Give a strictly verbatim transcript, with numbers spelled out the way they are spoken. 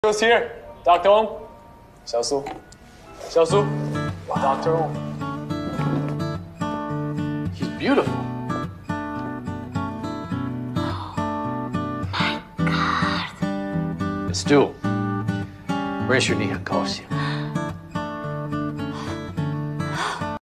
Who's here? Doctor Ong? 小苏，小苏 Doctor Ong. He's beautiful. My God. Stu， 认识你很高兴。